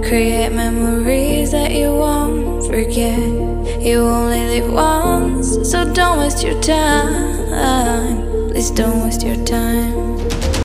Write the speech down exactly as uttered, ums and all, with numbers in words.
Create memories that you won't forget. You only live once, so don't waste your time. Please don't waste your time.